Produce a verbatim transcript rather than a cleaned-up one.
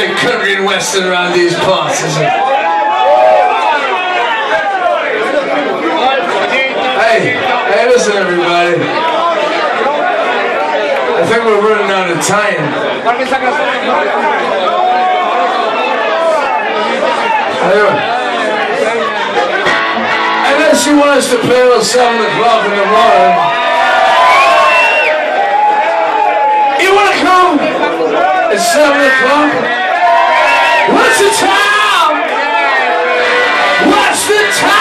music, country and western around these parts, isn't it? Hey, hey, listen everybody. I think we're running out of time. Unless you want us to play till seven o'clock in the morning. You want to come at seven o'clock? What's the time? What's the time?